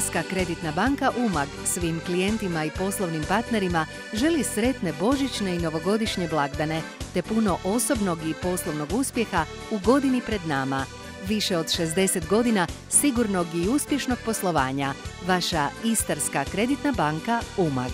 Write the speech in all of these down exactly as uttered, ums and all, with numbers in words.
Istarska kreditna banka Umag svim klijentima i poslovnim partnerima želi sretne božićne i novogodišnje blagdane, te puno osobnog i poslovnog uspjeha u godini pred nama. Više od šezdeset godina sigurnog i uspješnog poslovanja. Vaša Istarska kreditna banka Umag.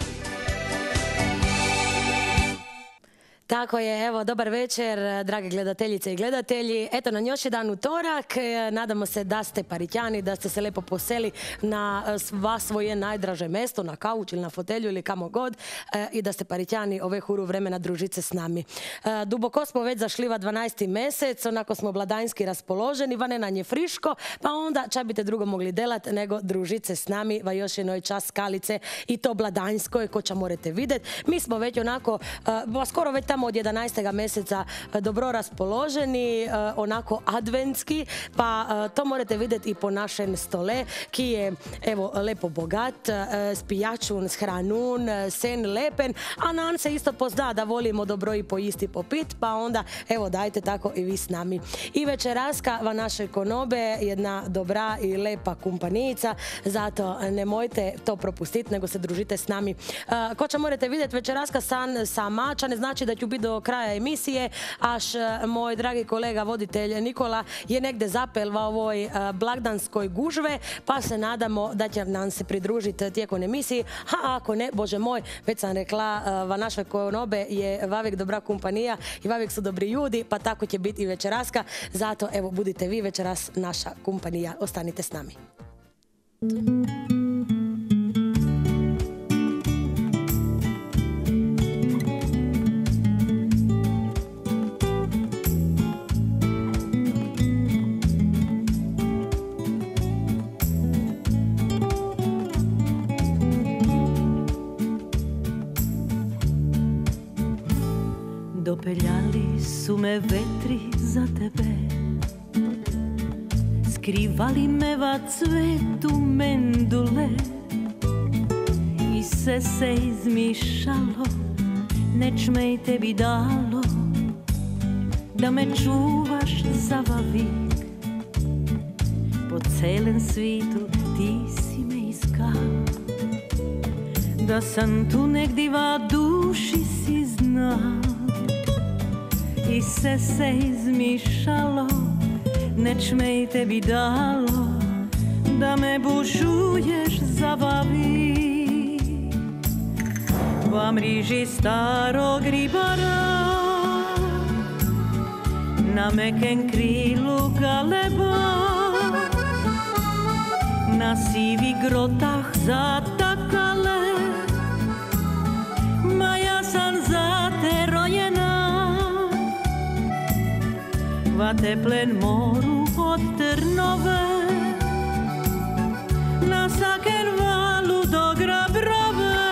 Tako je, evo, dobar večer, drage gledateljice i gledatelji. Eto nam još jedan utorak. Nadamo se da ste Paritjani, da ste se lepo poseli na sva svoje najdraže mesto, na kauč ili na fotelju ili kamo god, i da ste Paritjani ove huru vremena družice s nami. Duboko smo već zašliva dvanaesti mesec, onako smo blagdanjski raspoloženi, vane nam je friško, pa onda čak bite drugo mogli delat nego družice s nami, va još jednoj čas skalice i to blagdanjskoj, ko će morate vidjeti. Mi smo već onako, skoro već tamo od jedanaestog mjeseca dobro raspoloženi, onako adventski, pa to morate vidjeti i po našem stole, ki je evo lepo bogat, s pijačun, s hranun, sen lepen, a nam se isto pozna da volimo dobro i pojisti popit, pa onda evo dajte tako i vi s nami. I večeraska va naše konobe, jedna dobra i lepa kumpanica, zato nemojte to propustiti, nego se družite s nami. Ko će morate vidjeti večeraska san sama, ča ne znači da ću biti do kraja emisije, až moj dragi kolega voditelj Nikola je negde zapel va ovoj blagdanskoj gužve, pa se nadamo da će nam se pridružiti tijekom emisiji, a ako ne, bože moj, već sam rekla, va naše konobe je vavek dobra kompanija i vavek su dobri ljudi, pa tako će biti i večeraska, zato evo budite vi večeras naša kompanija, ostanite s nami. Dopeljali su me vetri za tebe, skrivali me va cvetu mendule i se se izmišalo, neč me i tebi dalo, da me čuvaš za vavik. Po celem svitu ti si me iskal, da sam tu negdje va duši si znal. I se se izmišalo, neč me i tebi dalo, da me bušuješ za vavik. Va mriži starog ribara, na meken krilu galeba, na sivi grotah zatakale, ma ja sam za te rojena. Va teplen moru od Trnove, na saken valu do Grabrove,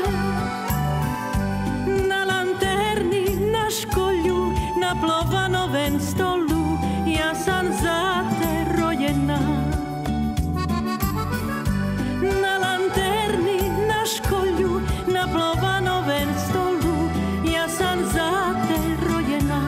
na lanterni, na školju, na Plovanoven stolu, ja sam za te rojena. Na lanterni, na školju, na Plovanoven stolu, ja sam za te rojena.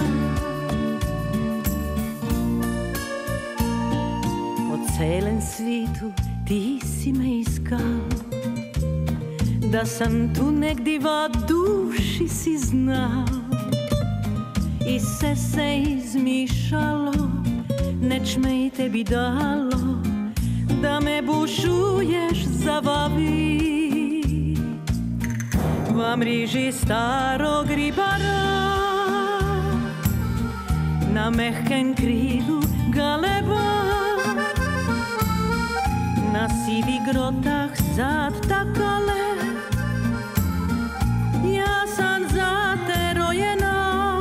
Celem svitu ti si me iskal, da sam tu negdje va duši si znal. I se se izmišalo, neč me i tebi dalo, da me bušuješ za vavik. Va mriži starog ribara, na mehken krilu galeba, na sivi grotah zatakale, ja sam za te rojena.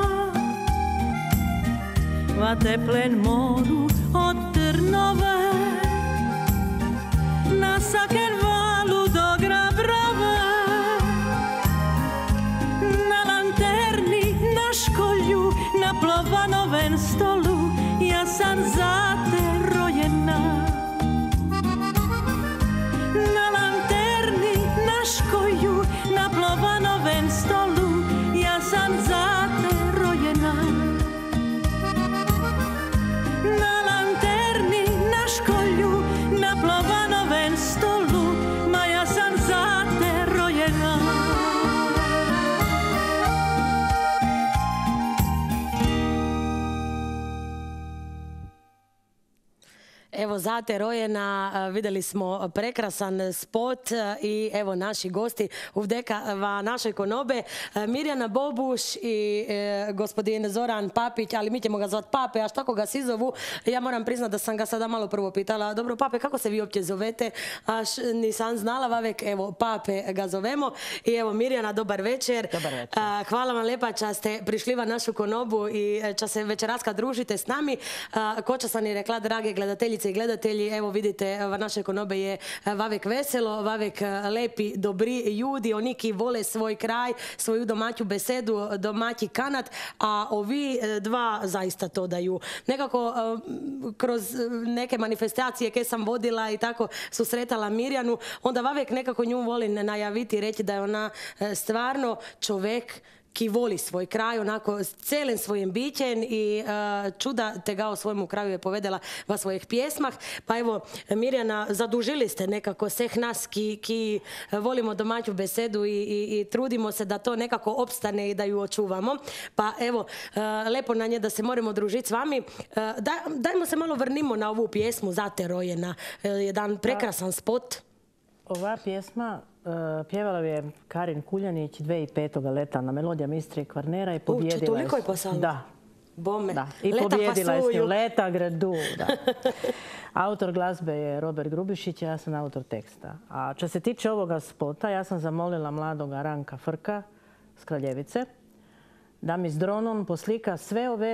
Va teplen moru od Trnove, na saken valu do Grabrove, na lanterni, na školju, na Plovanoven stolu, ja sam za te rojena. Na lanterni, na školju, na Plovanoven stolu, ja sam za te rojena. Na lanterni, na školju, na Plovanoven stolu, Zate rojena, vidjeli smo prekrasan spot i evo naši gosti uvdeka našoj konobe, Mirjana Bobuš i e, gospodin Zoran Papić, ali mi ćemo ga zvati Pape, a što ga si zovu? Ja moram priznati da sam ga sada malo prvo pitala, dobro Pape, kako se vi uopće zovete? Aš nisam znala, vavek, evo Pape ga zovemo. I evo Mirjana, dobar večer. Dobar večer. A, hvala vam lepa ča ste prišli va našu konobu i ča se večeraska družite s nami. A, ko ča sam i rekla, drage gledateljice i gledatelji, evo vidite, naše konobe je vavek veselo, vavek lepi, dobri ljudi, oni ki vole svoj kraj, svoju domaću besedu, domaći kanat, a ovi dva zaista to daju. Nekako kroz neke manifestacije koje sam vodila i tako susretala Mirjanu, onda vavek nekako nju volim najaviti i reći da je ona stvarno čovjek ki voli svoj kraj, onako s celim svojim bićem i uh, čuda te ga o svojemu kraju je povedala va svojih pjesmah. Pa evo, Mirjana, zadužili ste nekako sveh nas ki, ki volimo domaću besedu i, i, i trudimo se da to nekako opstane i da ju očuvamo. Pa evo, uh, lepo na nje da se moramo družiti s vami. Uh, daj, dajmo se malo vrnimo na ovu pjesmu Zate rojena. Uh, jedan prekrasan spot. Ova pjesma uh, pjevala je Karin Kuljanić dvije tisuće petog leta na melodijama Istre i Kvarnera i pobjedila je. Toliko je posala? Da. Bome. Da. I leta pobjedila je s njom. pasuju. Leta gredu. Da. Autor glazbe je Robert Grubišić, ja sam autor teksta. A što se tiče ovoga spota, ja sam zamolila mladoga Ranka Frka s Kraljevice da mi s dronom poslika sve ove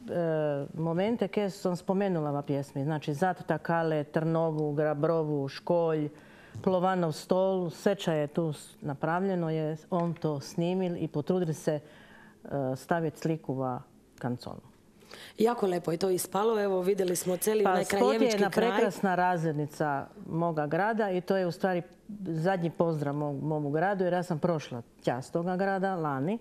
E, momente koje sam spomenula na pjesmi. Znači Zat Takale, Trnovu, Grabrovu, Školj, Plovanov stol, sveća je tu napravljeno, je on to snimil i potrudili se e, staviti sliku va kanconu. Jako lepo je to ispalo, evo vidjeli smo cijeli pa, onaj krajevički kraj. Spot je jedna prekrasna razrednica moga grada i to je u stvari zadnji pozdrav mog, momu gradu jer ja sam prošla tja s toga grada lani.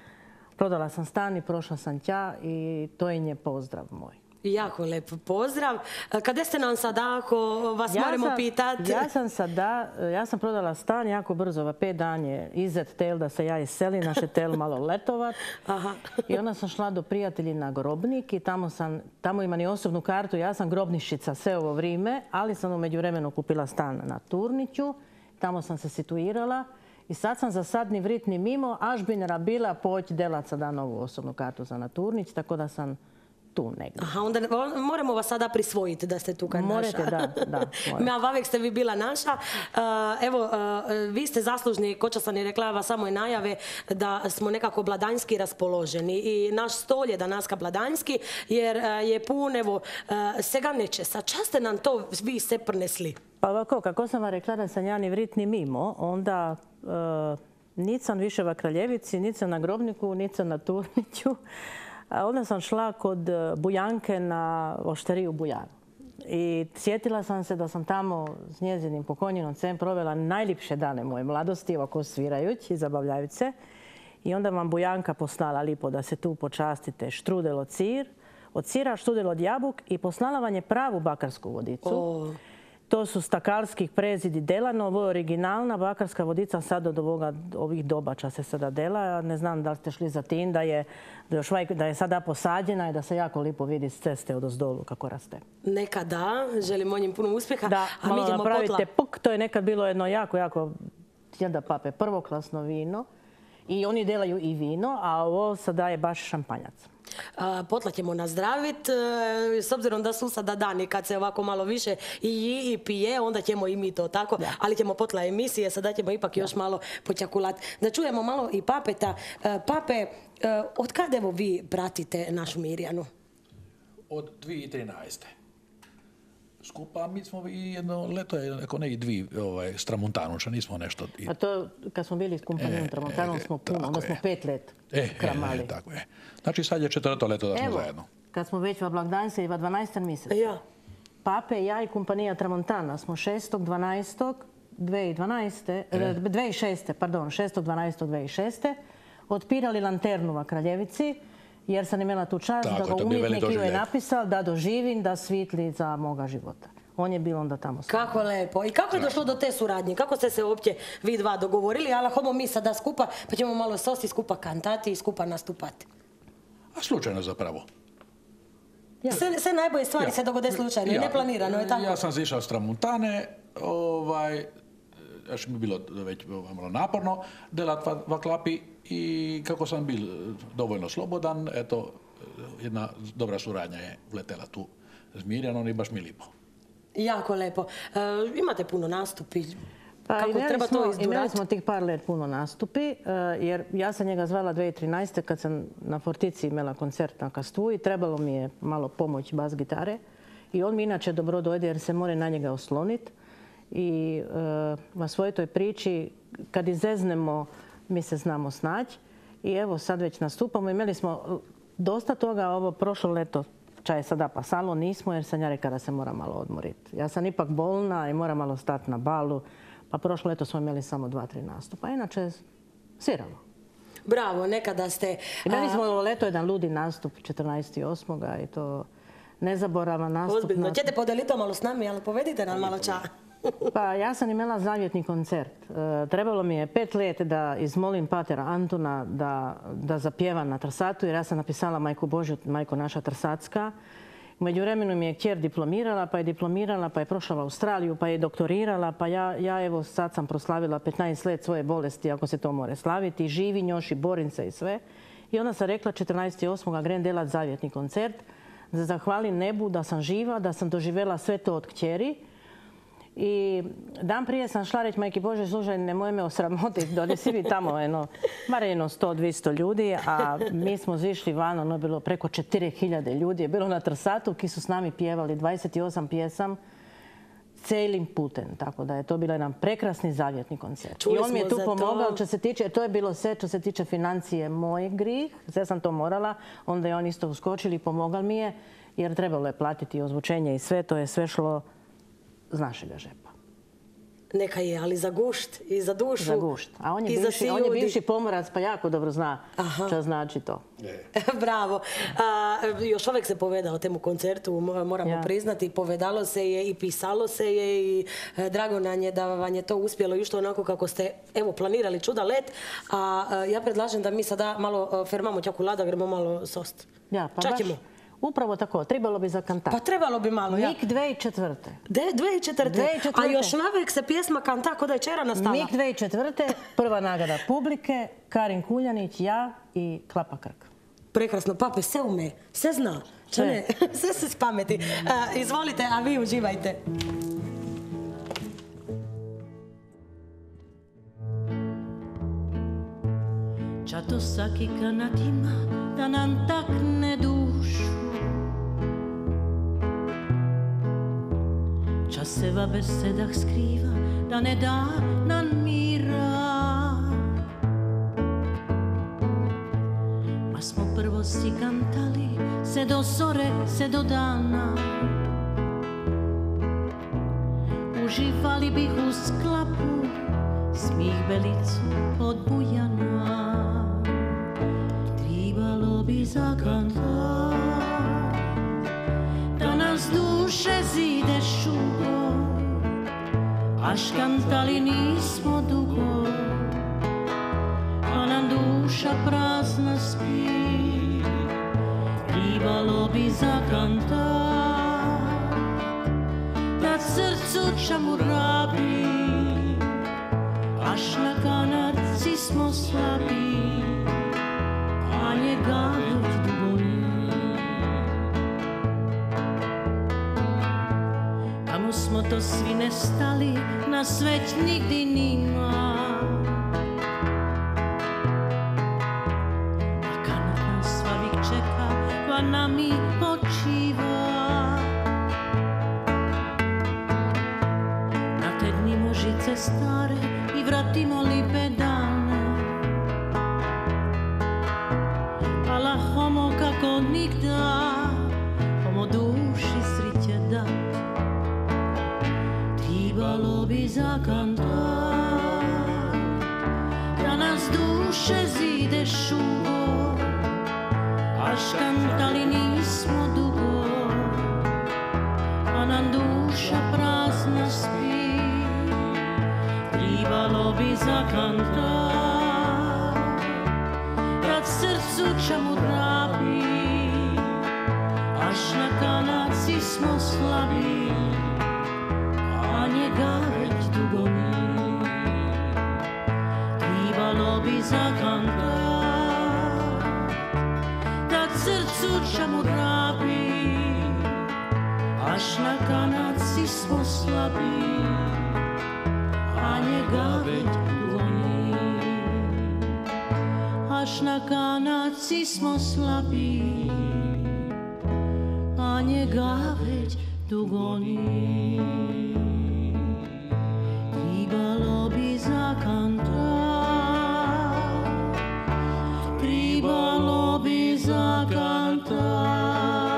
Prodala sam stan i prošla sam tja i to je nje pozdrav moj. Jako lep pozdrav. Kada ste nam sada, ako vas ja moramo sam, pitati? Ja sam sada, ja sam prodala stan jako brzo, va pet dana je izet tel da se ja iselim, naše tel malo letovat. Aha. I onda sam šla do prijatelji na Grobnik i tamo sam, tamo imam i osobnu kartu, ja sam grobnišica sve ovo vrijeme, ali sam u međuvremenu kupila stan na Turniću, tamo sam se situirala. I sad sam za sad ni vrit ni mimo, až bi ne rabila poći delat sada novu osobnu kartu za na Turnić, tako da sam tu negdje. Aha, onda moramo vas sada prisvojiti da ste tu kad Morate, naša. da, da. Ma, vavek ste vi bila naša. Uh, evo, uh, vi ste zaslužni, koča sam i rekla vas samo i najave, da smo nekako bladanjski raspoloženi. I naš stol je danaska bladanjski, jer uh, je pun, evo, uh, sega nečesa. Čas ste nam to vi se prnesli? Pa ovako, kako sam vam rekla da sam ja ni vrit ni mimo, onda uh, nic sam više va Kraljevici, nic sam na Grobniku, nic sam na Turniću. A onda sam šla kod Bujanke na ošteriju Bujanu. I sjetila sam se da sam tamo s njezinim pokojnim ocem provela najljepše dane moje mladosti, ovako svirajući i zabavljajući se. I onda vam Bujanka poslala lipo da se tu počastite štrudel od sir, od sira, štrudel od jabuk i poslala vam je pravu bakarsku vodicu. Oh. To su stakalskih prezidi delano, ovo je originalna bakarska vodica sad od ovoga, ovih dobača se sada dela. Ne znam da li ste šli za tim, da je, da je, da je sada posađena i da se jako lipo vidi s ceste od ozdolu kako raste. Neka da, želim o njim puno uspjeha. Da, a malo mi idemo napravite potla. puk, to je nekad bilo jedno jako, jako, jedna pape, prvoklasno vino. I oni delaju i vino, a ovo sada je baš šampanjac. Potla ćemo nazdravit, s obzirom da su sada dani kad se ovako malo više i ji i pije, onda ćemo i mi to tako, da. Ali ćemo potla emisije, sada ćemo ipak da. još malo počakulat. Da čujemo malo i Papeta. Pape, od kada evo vi pratite našu Mirjanu? Od dvije tisuće trinaeste. Skupa, mi smo i jedno leto, ako ne i dvije ovaj, s Tramontanuča, nismo nešto... A to, kad smo bili s kompanijom e, Tramontanom, e, smo puno, onda smo je. pet let e, kramali. E, tako je. Znači sad je četvrto leto da smo Evo, zajedno. Kad smo već va blagdanjce i va dvanaestom mjesec. Ja. Pape, ja i kompanija Tramontana smo šestog dvanaestog dvije tisuće dvanaeste, e. dvije tisuće šeste, pardon, šestog dvanaestog dvije tisuće šeste otpirali lanternu va Kraljevici, jer sam imala tu čast tako, da ga umjetnik ju je napisao da doživim da svitli za moga života. On je bio onda tamo. Kako lepo. I kako je došlo do te suradnje? Kako ste se uopće vi dva dogovorili? Ali homo mi sada skupa, pa ćemo malo sosti skupa kantati i skupa nastupati. A slučajno zapravo. Sve, sve najbolje stvari ja. se dogode slučajno ja. i neplanirano, je tako? Ja sam zišao s Tramuntane, ovaj, još mi je bilo već malo naporno delat v klapi i kako sam bil dovoljno slobodan, eto, jedna dobra suradnja je vletela tu s Mirjanom i baš mi lipo. Jako lepo. E, imate puno nastupi. Pa kako imali, treba smo, to izdurati? imali smo tih par let puno nastupi, jer ja sam njega zvala dvije tisuće trinaeste kad sam na Fortici imala koncert na Kastu i trebalo mi je malo pomoć bas gitare. I on mi inače dobro dojde jer se mora na njega osloniti. I uh, na svojoj toj priči, kad izeznemo, mi se znamo snaći. I evo sad već nastupamo. Imali smo dosta toga ovo prošlo leto. Čaj sada pasalo, nismo jer sam ja rekla da se mora malo odmoriti. Ja sam ipak bolna i moram malo stati na balu. Pa prošlo leto smo imali samo dva, tri nastupa. Inače, sviramo. Bravo, nekada ste... Imali smo ovo leto jedan ludi nastup četrnaestog osmog i to nezaboravan nastup. Ozbiljno. Ćete podeliti to malo s nami, ali povedite nam malo ča. Pa ja sam imala zavjetni koncert. E, trebalo mi je pet let da izmolim patera Antuna da, da zapjeva na Trsatu, jer ja sam napisala Majku Božju, Majko naša Trsatska. U međuvremenu mi je kćer diplomirala, pa je diplomirala, pa je prošla u Australiju, pa je doktorirala, pa ja, ja evo sad sam proslavila petnaest let svoje bolesti, ako se to more slaviti, živim još i borim se i sve. I onda sam rekla četrnaestog osmog gren delat zavjetni koncert, da zahvalim nebu da sam živa, da sam doživjela sve to od kćeri. I dan prije sam šla reći Majki Bože, slušaj, nemoj me osramotiti, donesi mi tamo eno, bar jedno sto do dvjesto ljudi, a mi smo zišli van, ono je bilo preko četiri hiljade ljudi, je bilo na Trsatu, ki su s nami pjevali dvadeset osam pjesam celim putem, tako da je to bio jedan prekrasni zavjetni koncert. Čuli I on mi je tu to... pomogao, što se tiče, to je bilo sve što se tiče financije moj grih, sve sam to morala, onda je on isto uskočili i pomogal mi je, jer trebalo je platiti ozvučenje i sve, to je sve šlo z našega žepa. Neka je, ali za gušt i za dušu. Za gušt. A on je, bivši, on je bivši pomorac, pa jako dobro zna što znači to. Bravo. A, još uvijek se poveda o temu koncertu, moramo ja. priznati. Povedalo se je i pisalo se je i e, drago nam je da vam je to uspjelo i što onako kako ste evo, planirali čuda let. A, a ja predlažem da mi sada malo fermamo čak u lada, gremo malo sost. Ja, pa baš... Upravo tako, trebalo bi zakantati. Pa trebalo bi malo, ja. Mik dve tisuće četvrte. De, dve tisuće četvrte. A još navek se pjesma kanta kod da je čera nastala. Mik dve tisuće četvrte, prva nagrada publike, Karin Kuljanić, ja i Klapa Krk. Prekrasno, pape, sve ume, sve zna. Sve. Sve se spameti. A, izvolite, a vi uživajte. Čato saki kanat ima da nam takne dušu. Časeva besedah skriva da ne da nam mira. Ma smo prvo si kantali se do zore, se do dana. Uživali bih u sklapu smih belicu od bujana. Tribalo bi zakantat da nas duše zide šugo, až kantali nismo dugo, a nam duša prazna spi. Tribalo bi zakantat da srcu čamurabi, až na kanarci smo slabi, a njega doć boli. Tamo smo to svi nestali, nas već nigdi nima. A kanat nas svavik čeka, pa nami počiva. Nategnimo žice stare i vratimo lipe dane. Ala homo kako nigda, homo duši sriće dat. Tribalo bi zakantat da nas duše zide šugo, až kantali nismo dugo, a nam duša prazna spi. Tribalo bi zakantat kad srcu čamurabi, až na kanaci smo slabi, a njega već dugo ni. Tribalo bi zakantat, da srcu čemu drapi, až na kanaci smo slabi, a njega već dugo ni. Až na kanaci smo slabi, a njega već dugo ni. Tribalo bi zakantat, tribalo bi zakantat.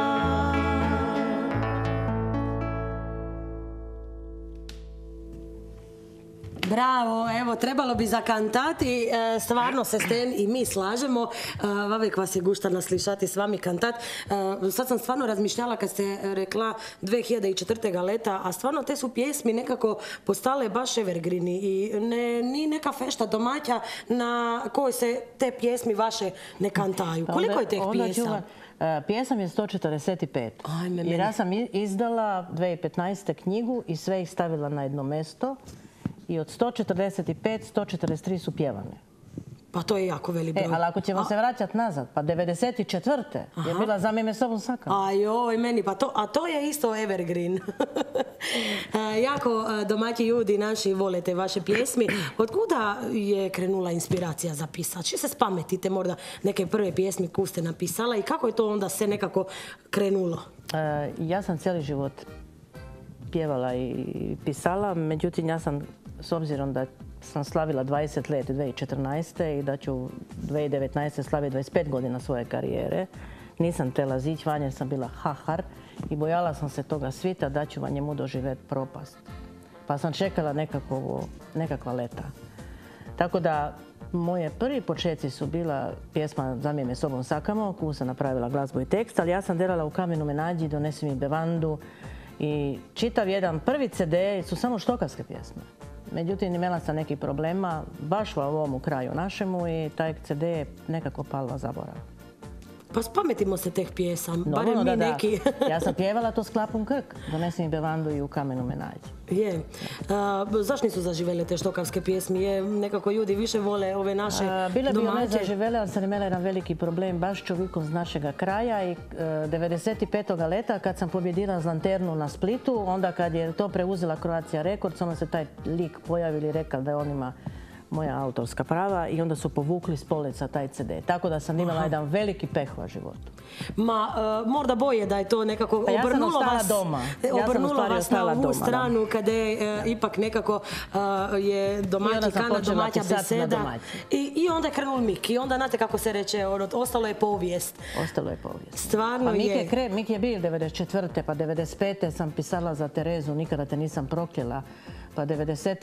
Bravo, evo, trebalo bi zakantati, e, stvarno se Sten i mi slažemo, e, vavek vas je guštano slišati s vami kantat. E, sad sam stvarno razmišljala kad ste rekla dve hiljade četvrtega leta, a stvarno te su pjesmi nekako postale baš evergreeni i ne, ni neka fešta domaća na kojoj se te pjesmi vaše ne kantaju. Koliko je teh pjesama? Pjesam je sto četrdeset pet. Ajme, jer ja sam izdala dvije hiljade petnaeste. knjigu i sve ih stavila na jedno mesto. I od sto četrdeset pet, sto četrdeset tri su pjevane. Pa to je jako velik broj. E, ali ako ćemo a... se vraćati nazad, pa devedeset četvrte je bila Zamij me sobom sakam. A joj, meni, pa to, a to je isto evergreen. Jako domaći ljudi naši vole te vaše pjesmi. Od kuda je krenula inspiracija za pisat? Če se spametite možda neke prve pjesmi koju ste napisala i kako je to onda se nekako krenulo? E, ja sam cijeli život pjevala i pisala, međutim ja sam, s obzirom da sam slavila dvadeset let dvije hiljade četrnaeste. i da ću dvije hiljade devetnaeste. slaviti dvadeset pet godina svoje karijere, nisam tela zić van jer sam bila hahar i bojala sam se toga svita da ću van njemu doživjeti propast. Pa sam čekala nekakvo, nekakva leta. Tako da moje prvi početci su bila pjesma Zamij me sobom sakamo, koju sam napravila glazbu i tekst, ali ja sam delala u Kamenu me nađi, Donesi mi bevandu i čitav jedan prvi ce de su samo štokavske pjesme. Međutim, imala sam nekih problema baš u ovom kraju našemu i taj ce de je nekako palva zaborav. Pa spametimo se teh pjesam, no, barem no, mi da, neki. Da. Ja sam pjevala to s Klapom Krk, Donesi mi bevandu i U kamenu me nađi. Je. A, zašto nisu zaživele te štokavske pjesmi? Je, nekako ljudi više vole ove naše A, bile domaće. Bile bi one zaživele, ali sam imala jedan veliki problem baš čovjekom z našega kraja i e, devedeset petog leta kad sam pobjedila Lanternu na Splitu, onda kad je to preuzela Croatia Records, onda se taj lik pojavili i rekao da je on ima moja autorska prava i onda su povukli s polica taj ce de. Tako da sam imala Aha. jedan veliki peh u životu. Ma, uh, možda boje da je to nekako pa ja obrnulo vas, doma. Ja obrnulo vas na ovu doma, stranu da. Kada je uh, ipak nekako uh, je domaći kana, domaća beseda. I, I onda je krenul Mik. I onda, znate kako se reče, ono, ostalo je povijest. Ostalo je povijest. Stvarno pa Mik je... je... Kre, Mik je bil devedeset četvrte pa devedeset pete sam pisala za Terezu, Nikada te nisam prokljela. Pa devedeset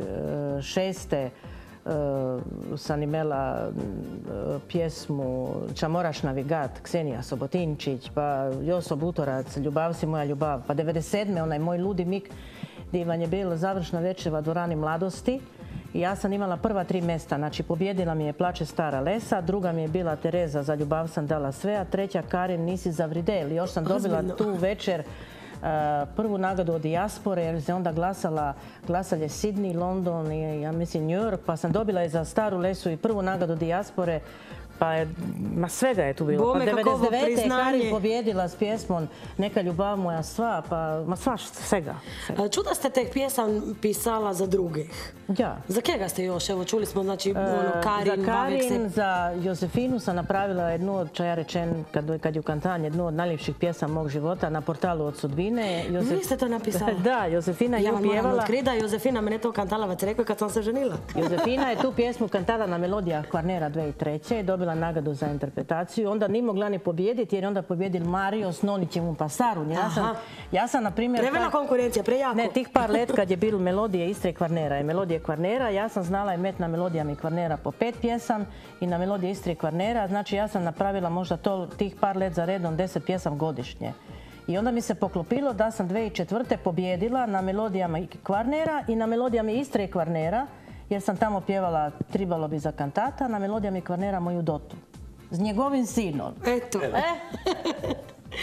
šeste Uh, sam imala uh, pjesmu Čamoraš navigat, Ksenija Sobotinčić, pa Joso Butorac, Ljubav si moja ljubav. Pa devedeset sedme onaj moj ludi Mik, gdje vam je bila završna večera u dvorani Mladosti. I ja sam imala prva tri mjesta, znači pobjedila mi je Plače stara lesa, druga mi je bila Tereza, Za ljubav sam dala sve, a treća Karin, Nisi za vridel. Još sam dobila Ozbiljno. tu večer Uh, prvu nagradu od dijaspore jer se onda glasala, glasalje Sydney, London i ja mislim New York, pa sam dobila i za Staru lesu i prvu nagradu dijaspore. Pa je, ma svega je tu bilo. Bome, pa devedeset devete je Karin pobjedila s pjesmom Neka ljubav moja sva, pa ma sva svega. svega. Čuda ste teh pjesam pisala za drugih. Ja. Za kega ste još? Evo čuli smo, znači, ono, Karin, Za Karin, se... za Josefinu sam napravila jednu od, čo ja rečen, kad, kad ju kantan, jednu od najljepših pjesama mog života na portalu od sudbine. Josef... Niste to napisala? Da, Josefina je ja upjevala. Ja moram otkriti da Josefina mene to kantala, već rekao kad sam se ženila. Josefina je tu pjesmu kantala na melodijah Kvarnera dvije hiljade treće i dobila nagradu za interpretaciju. Onda ni mogla ni pobjediti jer je onda pobjedil Mario s Nonićevom Pasaru. Ja sam, ja sam na primjer... Prevela tak, konkurencija, prejako. Ne, tih par let kad je bil melodije Istre i Kvarnera i melodije Kvarnera, ja sam znala imet na melodijama i Kvarnera po pet pjesam i na melodije Istre i Kvarnera. Znači ja sam napravila možda to tih par let za redom deset pjesam godišnje. I onda mi se poklopilo da sam dvije hiljade četvrte pobjedila na melodijama Kvarnera i na melodijama Istre i Kvarnera, jer sam tamo pjevala Tribalo bi za kantata, na melodijama Kvarnera moju Dotu. S njegovim sinom. Eto. E?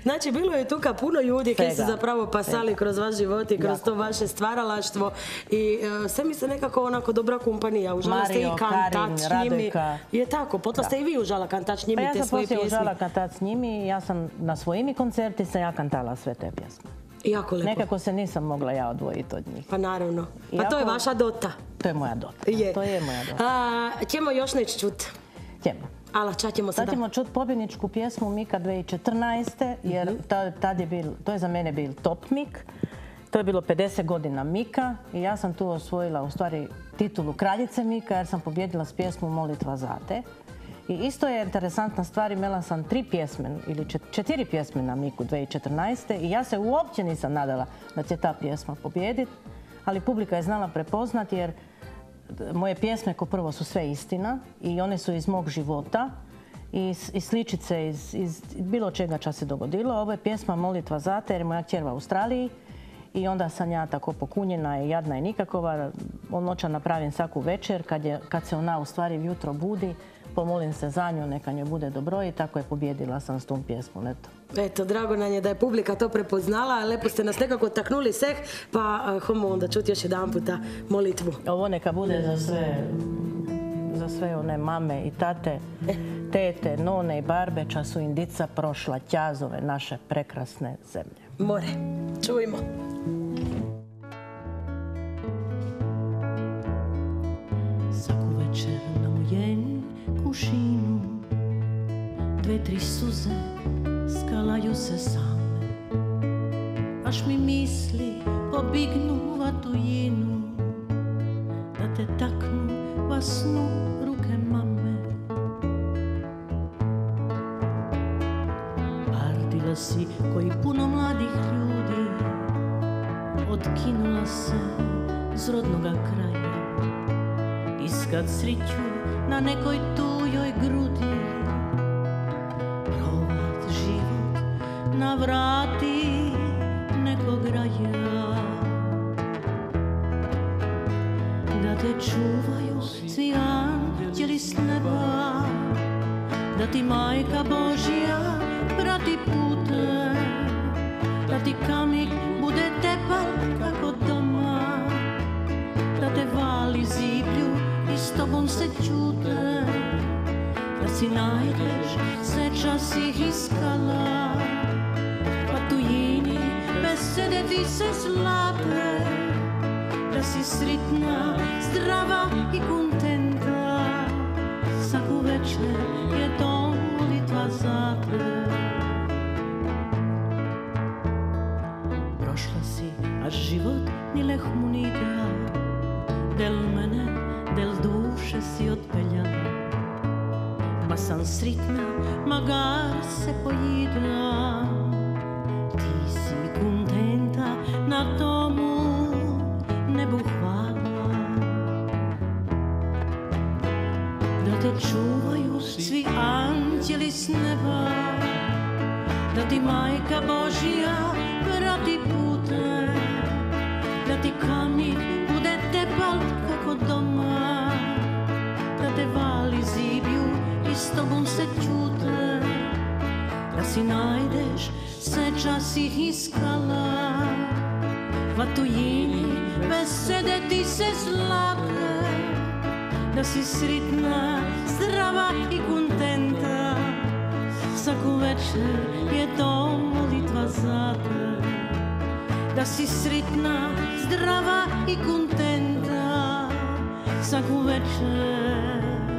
Znači, bilo je tuka puno ljudi koji su zapravo pasali kroz vaš život i kroz to vaše stvaralaštvo i uh, sve mi se nekako onako dobra kompanija. Užala ste i kantač s njimi. Je tako, potla ste i vi užala kantač s njimi te svoje pjesme. Pa ja sam poslije užala kantač s njimi, ja sam na svojimi koncerti sam ja kantala sve te pjesme. Jako lepo. Nekako se nisam mogla ja odvojiti od njih. Pa naravno. Pa to je vaša dota. To je moja dota. To je moja dota. Ćemo još neći čut? Ćemo. Ala, ča ćemo sada? Sad ćemo čut pobjedničku pjesmu Mika dvije tisuće četrnaeste. jer tad je bil, to je za mene bil top Mik. To je bilo pedeset godina Mika i ja sam tu osvojila u stvari titulu kraljice Mika jer sam pobjedila s pjesmu Molitva za te. I isto je interesantna stvar, imala sam tri pjesme ili četiri pjesme na Miku dvije tisuće četrnaeste. i ja se uopće nisam nadala da će ta pjesma pobjediti, ali publika je znala prepoznati jer moje pjesme ko prvo su sve istina i one su iz mog života i, i sličice iz, iz bilo čega ča se dogodilo. Ovo je pjesma Molitva za te jer je moja kćer u Australiji i onda sam ja tako pokunjena i jadna i nikakova. Noća napravim svaku večer kad, je, kad se ona u stvari jutro budi. Pomolim se za nju, neka njoj bude dobro i tako je pobjedila sam s tom pjesmom. Eto. Eto, drago nam je da je publika to prepoznala, lepo ste nas nekako taknuli seh, pa uh, homo onda čuti još jedan puta molitvu. Ovo neka bude za sve, za sve one mame i tate, tete, none i barbe, ča su indica prošla ćazove naše prekrasne zemlje. More, čujmo. Svaku večer na mojem kušinu dve, tri suze skalaju se same. Baš mi misli pobignu va tujinu, da te taknu va snu ruke mame. Ardila si koji puno mladih ljudi, otkinula se z rodnoga kraja. Iskat sriću na nekoj tujoj grudi, provat život na vrati nekog raja. Da te čuvaju svi anđeli s neba, da ti Majka Božja prati pute, da ti kamik bude tepak kako doma, da te vali ziblju i s tobom se čute, da si najdeš sve čas ih iskala, pa tujini besede ti se slape, da si sritna, zdrava i kontenta. Svaku večer je to molitva za te. Prošla si, a život ni lehmu ni da, del mene, del duše si otpeljala. Ma sam sritna, magar se pojida, ti si kontenta, na tomu nebu hvala. Da te čuvaju svi anđeli s neba, da ti Majka Božja prati pute, da ti kamik bude tepal kako doma, da te vali ziblju i s tobom se čute, da si najdeš sve čas ih iskala, va tujini besede ti se slape, da si sritna, zdrava i kontenta. Svaku večer je to molitva za te, da si sritna, zdrava i kontenta. Svaku večer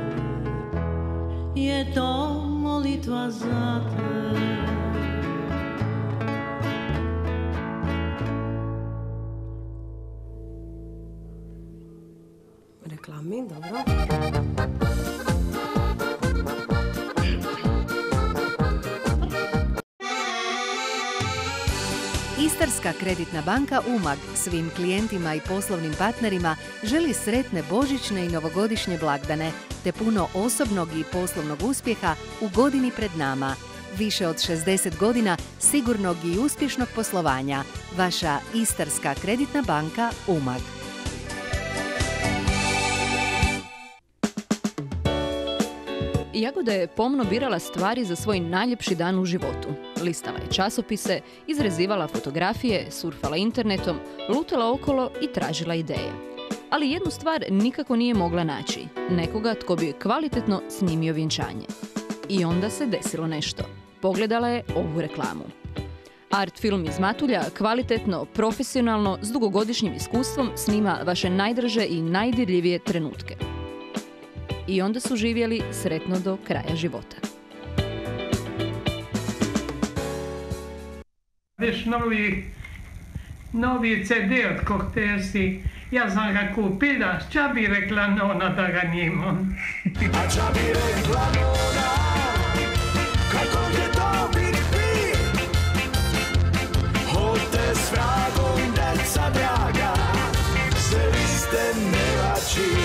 je to molitva za te. Reklami, dobro. Istarska kreditna banka Umag svim klijentima i poslovnim partnerima želi sretne božićne i novogodišnje blagdane te puno osobnog i poslovnog uspjeha u godini pred nama. Više od šezdeset godina sigurnog i uspješnog poslovanja. Vaša Istarska kreditna banka Umag. Jagoda je pomno birala stvari za svoj najljepši dan u životu. Listala je časopise, izrezivala fotografije, surfala internetom, lutala okolo i tražila ideje. Ali jednu stvar nikako nije mogla naći. Nekoga tko bi kvalitetno snimio vjenčanje. I onda se desilo nešto. Pogledala je ovu reklamu. Art film iz Matulja kvalitetno, profesionalno, s dugogodišnjim iskustvom snima vaše najdraže i najdirljivije trenutke. I onda su živjeli sretno do kraja života. Već novi, novi ce de od Kohtesi, ja sam ga kupila, ča bi rekla nona da ga nimam. A ča bi rekla nona, kako je to bit pi? Hote s vragom, deca draga, se vi ste nevači.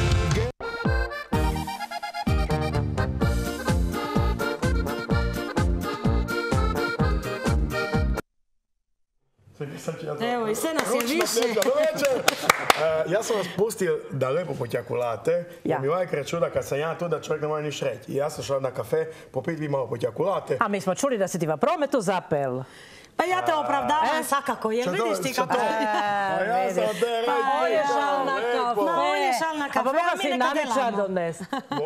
Evo, i sve nas je više. Ja sam vas pustio da lepo potjakulate. Ja. Mi ovaj čuda kad sam ja tu da čovjek ne može niš reći. I ja sam šao na kafe popit vi malo potjakulate. A mi smo čuli da si ti va prometu zapel. Pa ja te opravdavam svakako, jer vidiš ti kako... A ja sam te reći. Pa on je šal na kafe. On je šal na kafe. A pa moga si namičar donest.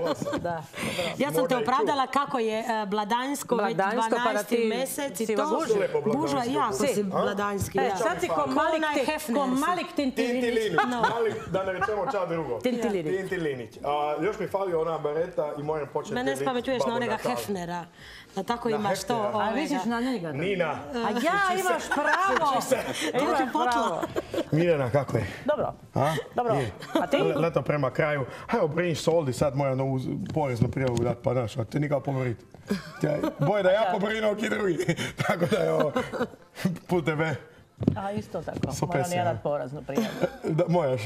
Ja sam te opravdala kako je Bladanjsko već dvanaesti mjesec i to... Gužva, jako si Bladanjski. Sad si ko Malik Tintilinić. Da ne rečemo ča drugo. Tintilinić. Još mi fali ona bereta i moram početi... Mene spamećuješ na onega Hefnera. Da tako imaš to... A vidiš na njega? Nina. A ja imaš pravo. Imaš pravo. Mirjana, kako je? Dobro. Dobro. A ti? Leto prema kraju. Evo, Brinš Soldi, sad moja novu poreznu prijavu dati, pa naš, a ti nikao poboriti. Boje da ja pobrinuo ki drugi. Tako da je ovo, put tebe. A isto tako, moram ja dati poraznu prijavu. Mojaš?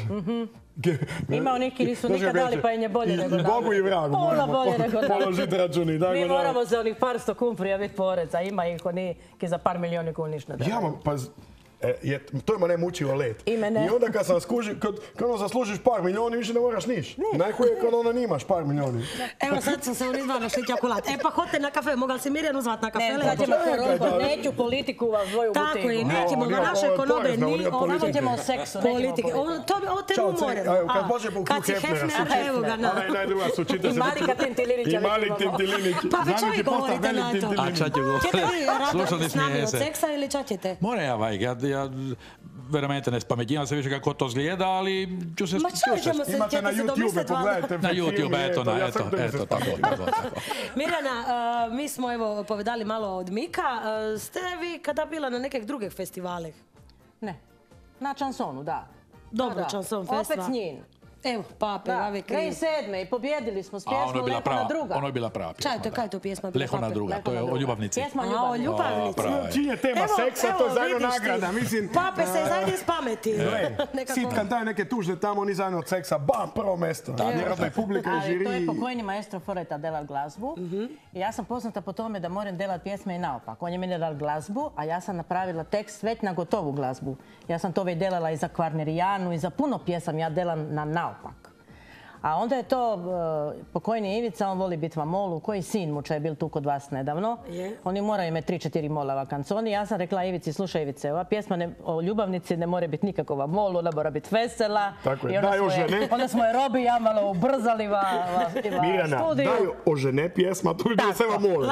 Ima neki nisu nikad dali pa im je bolje nego dali. Bogu i vragu moramo položiti računi. Mi moramo za onih par sto kun prijaviti porez, a ima ih oni ki za par milijoni kun ništa dali. Ja mam, pa... To je mene mučio let. I mene. I onda kad sam skuži, kad ono zaslužiš par milijoni, više ne moraš niš. Najhuje je kad ono nimaš par milijoni. Evo sad sam se unizvala na šlitjakulat. E pa hodite na kafe, mogal si Mirjanu zvat na kafe? Ne, sad ćemo koronu, neću politiku u svoju butiku. Tako je, nećemo na naše ekonobe, ni ovo. Samo ćemo o seksu, nećemo To bi o temu moremo. Kad može po Hugh Hefnera, evo ga na. Ona je najdruga su čita se. I Malika Tintilinića. I Malik Tintilinić. Pa vi čo vi govorite na to? A ča ću govoriti? Ćete vi raditi s nami od seksa ili ča ćete? Mora ja, vajk, ja veramente ne spametnjam se više kako to zgleda, ali ću se... Ma čo ćemo se, imate na YouTube, pogledajte. Na YouTube, eto, na, eto, eto, tako, tako. Mirjana, mi smo evo povedali malo od Mika. Ste vi kada bila na nekih drugih festivalih? Ne, na Čansonu, da. Dobro, Čanson festival. Opet s njim. Evo, Pape, Ave Kriv. kraj sedme i pobjedili smo s pjesmom Leho na druga. Ono je bila prava pjesma. Čaj, to kaj je to pjesma? Leho na druga, to je o ljubavnici. Pjesma o ljubavnici. Čim je tema seksa, to je zajedno nagrada. Pape se zajedno spameti. Sitkan daje neke tužne tamo, oni zajedno od seksa, bam, prvo mjesto. Vjerojatno je publika i žiri. To je pokojni maestro Foreta delat glazbu. I ja sam poznata po tome da moram delat pjesme i naopak. On je meni dal glazbu, a ja sam napravila tekst već na gotovu glazbu. Ja sam to već delala i za Kvarnerijanu i za puno pjesam ja delam na naopak. A onda je to pokojni Ivica, on voli biti molu, koji sin mu če je bil tu kod vas nedavno. Oni moraju imati tri četiri molava kanconi. Ja sam rekla Ivici, slušaj Ivice, ova pjesma o ljubavnici ne more biti nikakova molu, ona mora biti vesela. Tako je, daj o žene. Onda smo je Robi ja malo ubrzali va studiju. Mirjana, daj o žene pjesma, to bi bilo sve molu.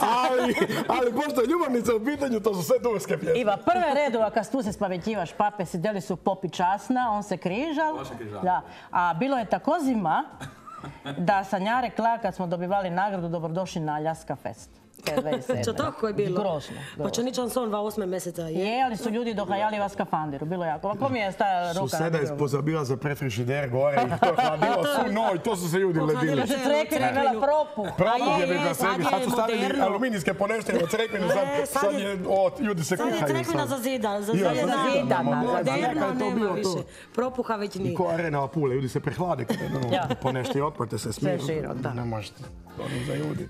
Ali pošto je ljubavnica u pitanju, to su sve turske pjesme. Iva, prve redova kad tu se spavećivaš pape, sideli su popi časna, on se križal. A bilo je tako zima da sam ja rekla kad smo dobivali nagradu dobrodošli na Aljaska Fest. Čo tako je bilo? Grozno. Pa čo ni Čanson va osme mjeseca je? Je, ali su ljudi dohajali vas skafandiru. Bilo jako. Ovako mi je stajala ruka. Suseda je pozabila za prefrižider gore i to je hladilo su noj. To su se ljudi ledili. Da se Crekvina imala propu. Propu je bila Crekvina. Sad su stavili aluminijske poneštine na Crekvinu. Sad je, ljudi se kuhaju. Sad je Crekvina zazidana. Zazidana. Moderna nema više. Propuha već nije. I ko arena Apule. Ljudi se prehlade kada ponešti otporte se smiju. Sve širo, da. Ne možete. Ono za ljudi.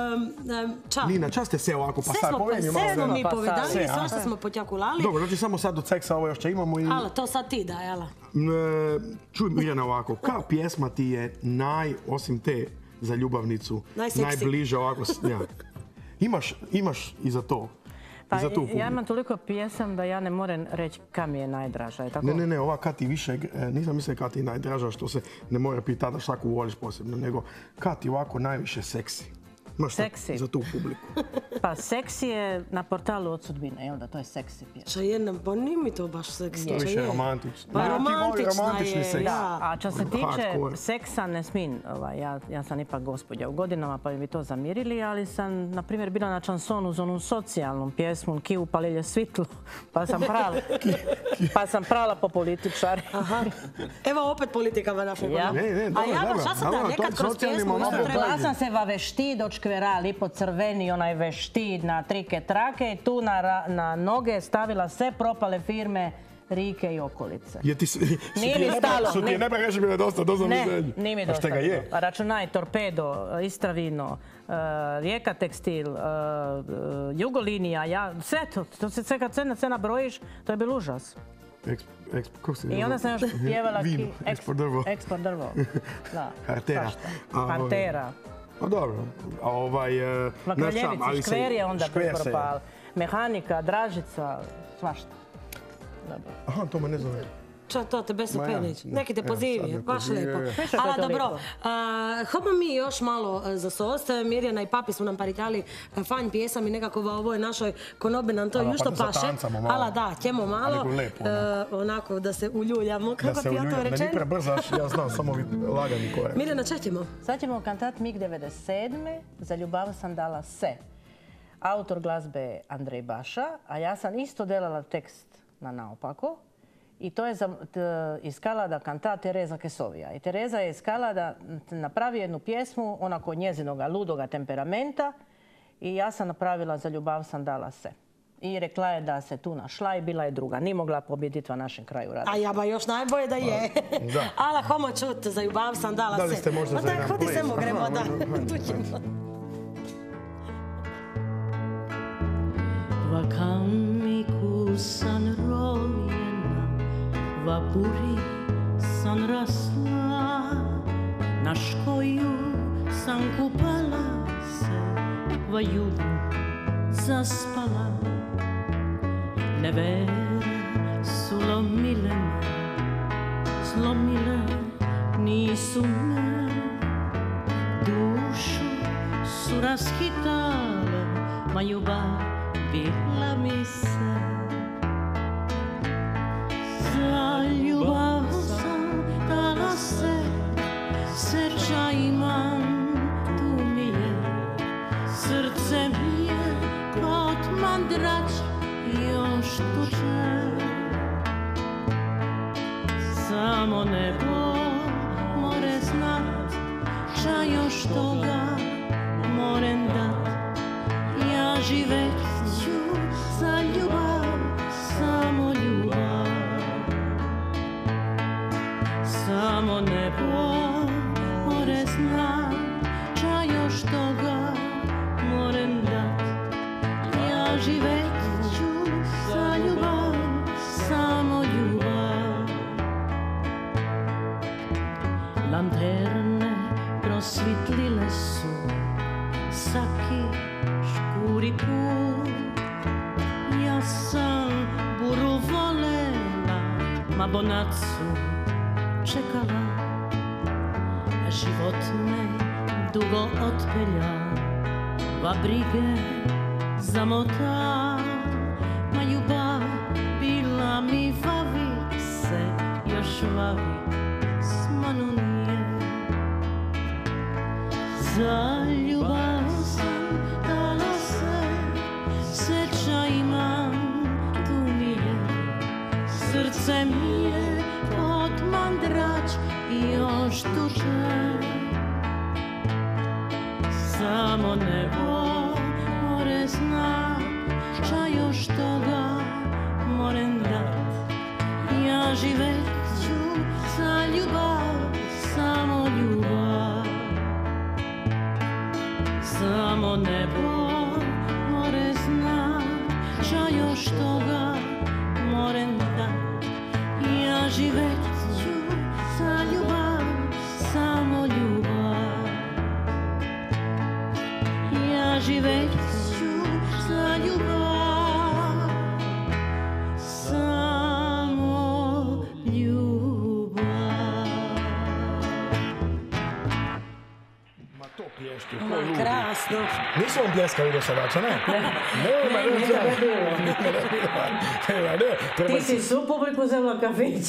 Ča? Nina, čas ste se ovako, pa sad povedimo malo. Sve smo mi povedali, svašta smo potjakulali. Dobro, znači samo sad od seksa ovo još će imamo i... Ala, to sad ti daj, ala. Čuj, Mirjana, ovako, koja pjesma ti je naj, osim te za ljubavnicu, Najseksi. najbliže ovako. s- Ja. Imaš, imaš i za to. Pa I za tu ja publiku. imam toliko pjesam da ja ne moram reći kam mi je najdraža. Je tako? Ne, ne, ne, ova kad ti više, e, nisam mislio kad ti najdraža, što se ne mora pitati šta ku voliš posebno, nego kad ti ovako najviše seksi. Imaš šta Seksi. za tu publiku. Pa seksi je na portalu Od sudbine, jel da? To je seksi pjesma. Ša jedna, pa nije mi to baš seksi. To je ša više je. romantično. Pa Da, ti voli romantična romantični je, seks. da. A što se tiče Hardcore. seksa, ne smijem, ovaj, ja, ja sam ipak gospođa u godinama pa bi mi to zamirili, ali sam, na primjer, bila na šansonu za onu socijalnu pjesmu Ki upalilje svitlo, pa sam prala, pa sam prala po političari. Aha. Evo opet politika va naša. Ja. Ne, ne, A dobro, ja dobro. baš, šta sam da, Dobro, nekad to kroz socijalni pjesmu moment isto je treba... Ja sam se va vešti do čkvera, lipo crveni, onaj vešti na trike trake i tu na, ra- na noge stavila sve propale firme Rike i okolice. Je ti, s- Nije su ti mi je stalo, Nebra, su ti ne. je Nebra reži bile dosta, dosta Ne, mišljenje. nije mi A dosta. šta ga je? A računaj Torpedo, Istra vino, uh, Rijeka tekstil, uh, uh, Jugolinija, ja, sve to, to se sve kad sve na sve nabrojiš, to je bil užas. Eks, eks, kako se I onda sam još pjevala Vino, ki- eksport drvo. Eksport drvo. Da. Hartera. svašta. A, ovaj, Pantera. Pa dobro, a ovaj... e, Na znaš šta, ali Kraljevici, se- Škver je onda Škver se- propal. Mehanika, Dražica, svašta. Dobro. Aha, to me ne znam. Čo to te Beso Ma ja, Penić? da. Neki te Evo, pozivi, sad me baš pozivi, lepo. je. Više Ala to dobro, toliko. a, hajmo mi još malo e, za sos. Mirjana i papi su nam paritjali e, fajn pjesam i nekako va ovoj našoj konobi nam to Ala, jušto pa da paše. zatancamo malo. Ala da, ćemo malo. Ali lepo, e, onako da se uljuljamo, Da kako se ti ja to uljuljam, da ni rečem. prebrzaš, ja znam samo ovi lagani koje. Mirjana, če ćemo? Sad ćemo kantat mig devedeset sedme Za ljubav sam dala se. Autor glazbe je Andrej Baša, a ja sam isto delala tekst na naopako. I to je za, t, iskala da kanta Tereza Kesovija. I Tereza je iskala da t- napravi jednu pjesmu onako njezinoga ludoga temperamenta i ja sam napravila Za ljubav sam dala se. I rekla je da se tu našla i bila je druga. Nije mogla pobjediti u našem kraju rada. A ja ba još najbolje da je. da. Ala, homo čut, za ljubav sam dala Da li se. ste možda Ma za daj, jedan hodi ples? se gremo, Aha, da. može, Tu ćemo. Vakamiku san rojena, vapuri san rasla, na škoju sam kupala se, va jugu zaspala. Nevere su lomile me, slomile nisu me, dušu su raskitale, ma ljubav bila mi se. Za ljubav sam dala se, sreća imam, tu mi je. Srce mi je kot mandrač, još tuče. Samo nebo more znat, ča još toga morem dat. Ja živet ću za ljubav, samo ljubav. Samo nebo more zna, ča još toga morem dat. Ja živet ću za ljubav, samo ljubav. Lanterne prosvitlile su saki škuri put. Ja sam buru volela, ma bonacu čekala, a život me dugo otpelja, va brige zamota, ma ljubav bila mi vavi se, još vavi smanu nije. Za ljubav sam dala se, sreća imam, tu mi je. Srce mi je kot mandrač i još tuče. Samo nebo more zna, ča još toga morem dat. Ja živet ću za ljubav, samo ljubav. Samo nebo more zna, ča još toga morem dat. Ja živet ću za ljubav, samo ljubav. živeć ću za ljubav, samo ljubav. Ma to plješti, ko Ma, ludi. krasno. Nisu vam pljeskali do sada, čo ne? Ne. Ne, ma ne, ne, ne, treba Ti si su publiku zemla kafić.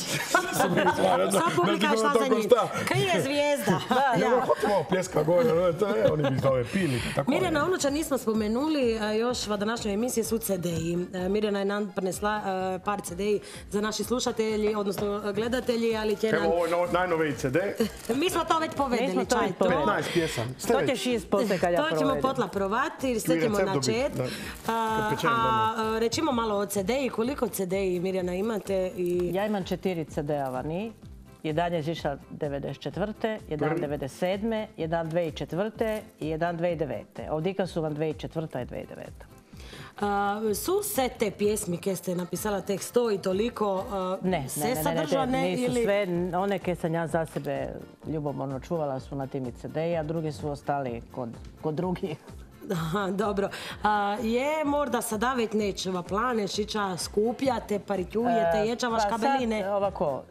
Sva publika šla za njim. Krije zvijezda. Ja, malo pljeska gore, no, to je, oni bi zove pili. Tako Mirjana Onuča nismo spomenuli, a još v današnjoj emisiji su ce de i. Mirjana je nam prinesla e, par ce de i za naši slušatelji, odnosno gledatelji, ali će nam... Evo ovo je najnoviji ce de. Mi smo to već Mi smo povedeli, to čaj već to. povedeli. petnaest pjesam. Ste To već- ćeš iz poslije kad ja To ćemo provedem. potla provati, sve I ćemo recept na dobiti, chat. da. A, Pečen a, a, Rečimo malo o ce de i, koliko ce de i Mirjana imate i... Ja imam četiri ce de-a vani. Jedan je izišao devedeset četvrte, jedan Prvi? devedeset sedme, jedan dve tisuće četvrte i jedan dve tisuće devete. Ovdje su vam dve tisuće četvrta i dve tisuće deveta. A, su sve te pjesmi koje ste napisala tek sto i toliko a, Ne, se ne, ne, ne, ne, sadržane nisu ili... sve. One koje sam ja za sebe ljubomorno čuvala su na tim ce de-i, a drugi su ostali kod, kod drugih. Aha, dobro. A, je morda sada već nečeva plane, šiča skupljate, paritjujete, ječava Pa škabeline? sad, ovako,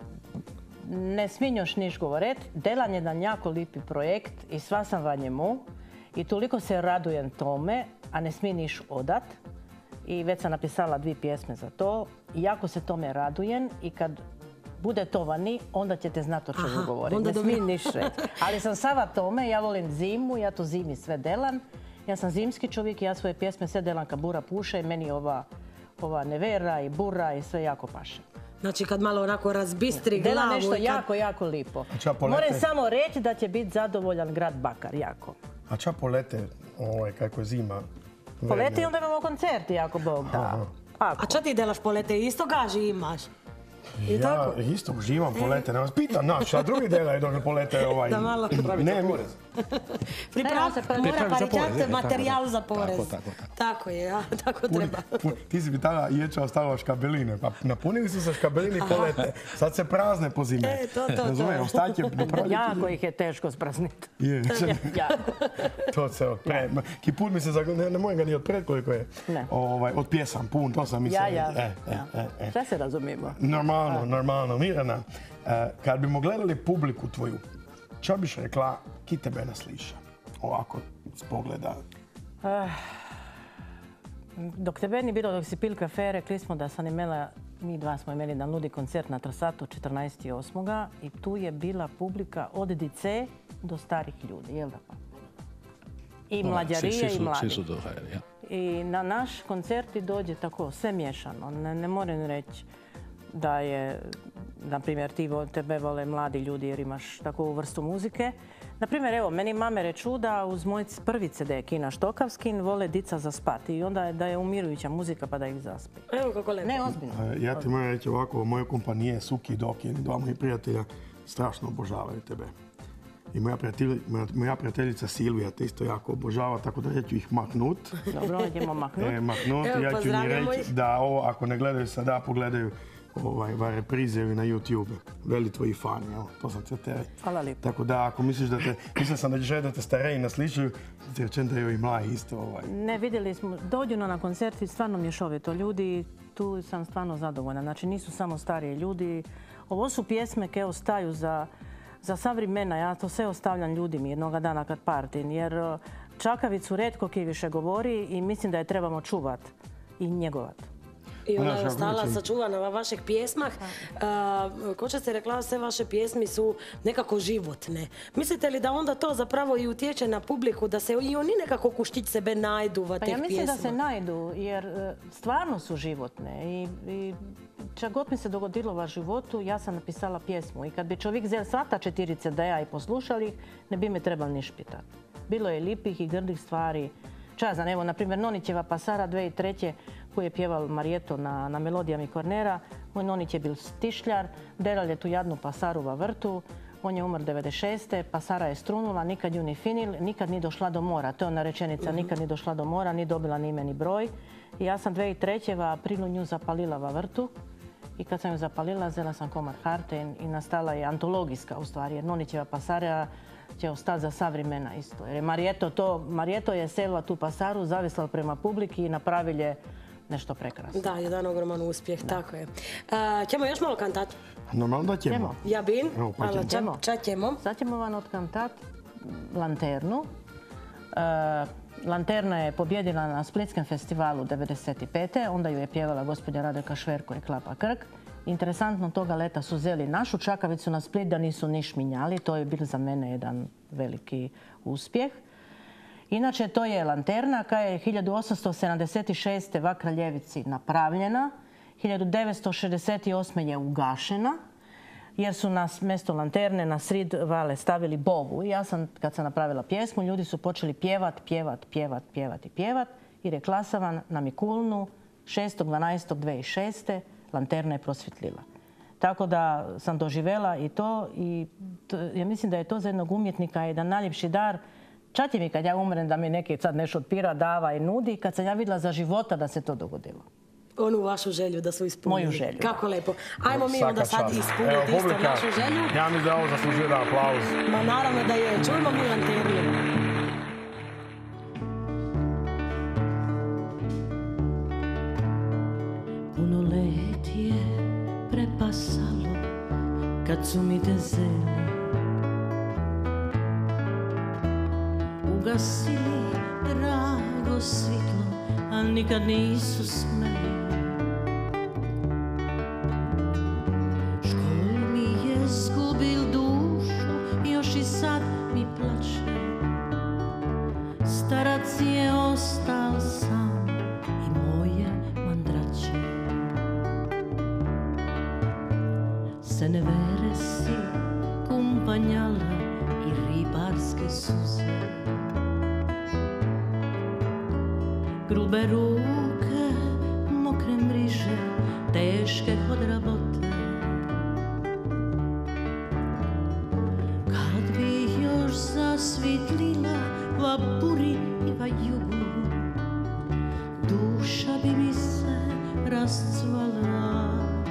ne smijem još niš govoret. Delan je jedan jako lipi projekt i sva sam va njemu. I toliko se radujem tome, a ne smijem niš odat. I već sam napisala dvije pjesme za to. I jako se tome radujem i kad bude to vani, onda ćete znati o čemu Aha, govorim. onda Ne dobro. smijem niš reći. Ali sam sava tome, ja volim zimu, ja to zimi sve delam. Ja sam zimski čovjek i ja svoje pjesme sve delam kad bura puše i meni ova, ova nevera i bura i sve jako paše. Znači kad malo onako razbistri Dela glavu... nešto i kad- jako, jako lipo. A ča polete? Moram samo reći da će biti zadovoljan grad Bakar, jako. A ča polete, ovaj, kako je zima? Poleti onda imamo koncerti, ako Bog da. Aha. Ako. A čo ti delaš po lete? Isto gaži imaš? I Ja tako? isto uživam polete, ne vas pitam naš, a drugi delaju dok polete ovaj... Da malo- Ne, mi- Priprava Ne, se, ne, mora Pripravi za porez, parićati je, tako, materijal tako. za porez. Tako, tako, tako. Tako je, ja, tako Puni- treba. pu- ti si mi tada ječao stavila škabeline, pa napunili su se škabelini polete. Sad se prazne po zime. E, to, to, to. Razumiješ, ostajte do proljeća. Jako ih je teško sprazniti. Je, Jako. to se odpre. Ki put mi se, zag- ne, ne mojem ga ni odpred koliko je. Ne. Ovaj, od pjesam, pun, to sam mislio. Ja, ja. E, e, ja. e, e. Šta se razumijemo? Normalno, normalno. Mirjana, e, kad bimo gledali publiku tvoju, čo biš rekla, ki tebe nasliša? Ovako, s pogleda. Dok tebe ni bilo, dok si pil kafe, rekli smo da sam imela, mi dva smo imeli na nudi koncert na Trasatu četrnaestog osmog i tu je bila publika od dice do starih ljudi, jel da pa? I mlađarije Svi- svi i su- mladi. Svi su dohajali, ja. I na naš koncert i dođe tako, sve miješano. Ne, ne moram reći da je, na primjer, ti vo- tebe vole mladi ljudi jer imaš takvu vrstu muzike. Na primjer, evo, meni mame reču da uz moj prvi ce de Kina Štokavskin vole dica za spati i onda je da je umirujuća muzika pa da ih zaspi. Evo kako lepo. Ne, ozbiljno. E, Ja ti moram reći ovako, moje kompanije Suki i Doki, dva moji prijatelja, strašno obožavaju tebe. I moja, prijatelj, moja, moja prijateljica Silvija te isto jako obožava, tako da ja ću ih maknut. Dobro, idemo maknuti. E, maknut, Evo, ja ću im pozdravljamo reći ih. da ovo, ako ne gledaju sada, pogledaju ovaj, va reprize na YouTube. Veli tvoji fani, evo, to sam te te. Hvala lijepo. Tako da, ako misliš da te, mislio sam da ćeš reći da te stareji nasličuju, ti rečem da je i mlaji isto ovaj. Ne, vidjeli smo, dođu na koncert i stvarno mješovito ljudi, tu sam stvarno zadovoljna. Znači nisu samo stariji ljudi, ovo su pjesme koje ostaju za, za sva vremena, ja to sve ostavljam ljudima jednoga dana kad partim, jer uh, Čakavicu retko ki više govori i mislim da je trebamo čuvat i njegovat. I ona je Znaš, kako ostala mislim- sačuvana na vaših pjesmah. A, ko će se rekla, sve vaše pjesmi su nekako životne. Mislite li da onda to zapravo i utječe na publiku, da se i oni nekako kuštić sebe najdu va Pa teh ja mislim pjesma? da se najdu, jer e, stvarno su životne i, i čak god mi se dogodilo u životu, ja sam napisala pjesmu i kad bi čovjek zel sva ta četiri ce de-a i poslušali ih, ne bi me trebali niš pitat. Bilo je lipih i grdih stvari. Ča znam, evo, na primjer, Nonićeva Pasara dve tisuće treće koju je pjeval Marijeto na, na melodijama i Kornera. Moj Nonić je bil stišljar, delal je tu jadnu Pasaru va vrtu. On je umr devedeset šeste Pasara je strunula, nikad ju ni finil, nikad ni došla do mora. To je ona rečenica, nikad ni došla do mora, ni dobila ni ime ni broj. I ja sam dve tisuće treće va aprilu nju zapalila va vrtu I kad sam ju zapalila, zela sam komad harte i nastala je antologijska u stvari, jer Nonićeva pasara će ostati za sav vremena isto. Jer je Marijeto to, Marijeto je selila tu pasaru, zavisla prema publiki i napravili je nešto prekrasno. Da, jedan ogroman uspjeh, tako je. Uh, ćemo još malo kantat? Normalno da ćemo. Ja bin, Evo, pa ali ćemo. ča ćemo? Sad ćemo vam otkantat Lanternu. Uh, Lanterna je pobjedila na Splitskom festivalu devedeset pete. Onda ju je pjevala gospođa Radeka Šverko i Klapa Krk. Interesantno, toga leta su zeli našu Čakavicu na Split da nisu ni šminjali. To je bil za mene jedan veliki uspjeh. Inače, to je Lanterna koja je hiljadu osamsto sedamdeset šeste v Kraljevici napravljena. hiljadu devetsto šezdeset osme je ugašena jer su na mjesto Lanterne na srid vale stavili bobu. I ja sam, kad sam napravila pjesmu, ljudi su počeli pjevat, pjevat, pjevat, pjevat i pjevat i rekla sam vam na Mikulnu šestog dvanaestog dve tisuće šeste Lanterna je prosvjetlila. Tako da sam doživjela i to i to, ja mislim da je to za jednog umjetnika jedan najljepši dar. Čak je mi kad ja umrem da mi neki sad nešto od pira dava i nudi, kad sam ja vidjela za života da se to dogodilo. Onu vašu želju da su ispunili. Moju želju. Kako lepo. Ajmo mi onda sad ispuniti isto našu želju. Ja mi da ovo zaslužuje da aplauz. Ma naravno da je. Čujemo mi Lanternu. Puno let je prepasalo kad su mi te zeli ugasili drago svitlo, a nikad nisu smeli. Škol mi je zgubil dušu, još i sad mi plače. Starac je ostal sam i moje mandrače. Seneveresi, kumpanjala i ribarske suze. Grube ruke, mokre mriže, teške od rabote. Kad bi još zasvitlila vapuri i vajugu, duša bi mi se rascvala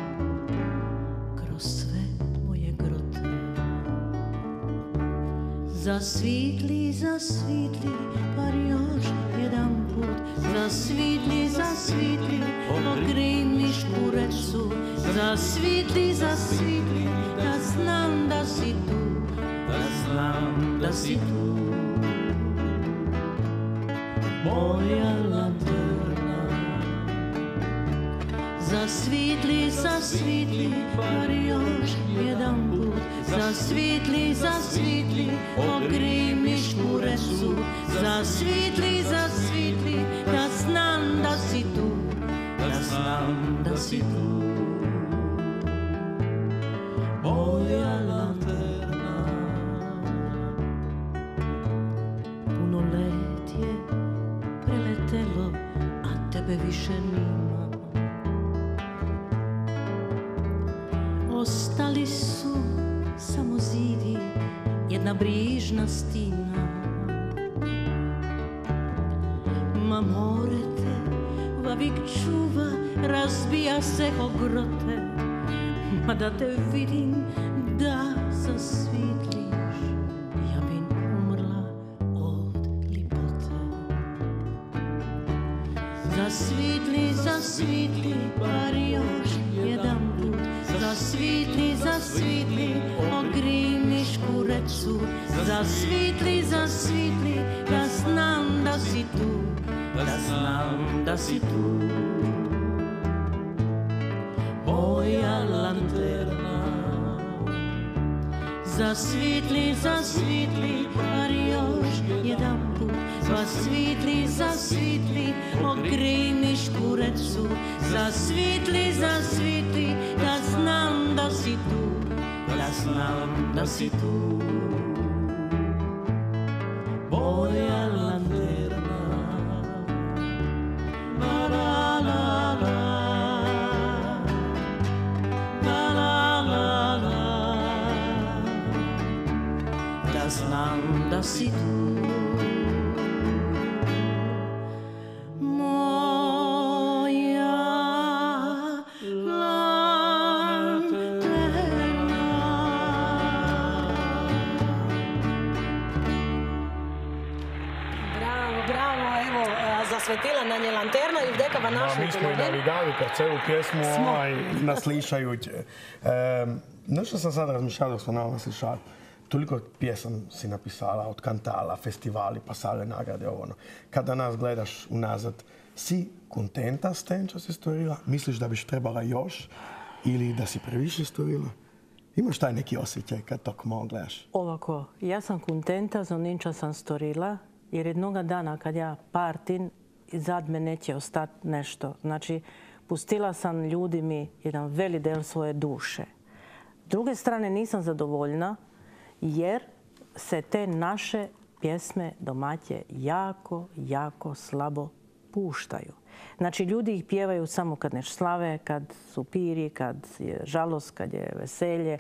kroz sve moje grote. Zasvitli, zasvitli, par još jedan put. Zasvitli, zasvitli, okrij mi špurecu. Zasvitli, zasvitli, da znam da si tu, da znam da si tu. Moja lanterna. Zasvitli, zasvitli, par još jedan put. Zasvitli, zasvitli, okrij mi špurecu. Zasvitli, zasvitli, da znam da si tu, da znam da si tu. Moja lanterna. Puno let je preletelo, a tebe više nima. Ostali su samo zidi, jedna brižna stina. Ma morete, vavik čuva, razbija se o grote. Ma da te vidim, da zasvitliš, ja bi umrla od lipote. Zasvitli, zasvitli, par još jedan put. Zasvitli, zasvitli, okrij mi špurecu. Zasvitli, zasvitli, da znam da si tu, da znam da si tu. Moja lanterna. Zasvitli, zasvitli, par još jedan put. Zasvitli, zasvitli, okrij mi špurecu. Zasvitli, zasvitli, da znam da si tu, da znam da si tu. Moja lanterna. La la la la. La la la la. Da znam da si tu. Moja lanterna. svetila na nje lanterna i vdekava našu. Mi smo i navigali kad celu pjesmu naslišajući. Nešto sam sad razmišljala dok smo na ovom slišali. Toliko pjesam si napisala, od kantala, festivali, pasale, nagrade, ovo ono. Kada nas gledaš unazad, si kontenta s tem, čo si storila? Misliš da biš trebala još? Ili da si previše storila? Imaš taj neki osjećaj kad tako malo gledaš? Ovako, ja sam kontenta za onim čo sam storila, jer jednoga dana kad ja partim, zad me neće ostati nešto. Znači, pustila sam ljudi mi jedan veli del svoje duše. S druge strane, nisam zadovoljna, jer se te naše pjesme domaće jako, jako slabo puštaju. Znači, ljudi ih pjevaju samo kad nešto slave, kad su piri, kad je žalost, kad je veselje.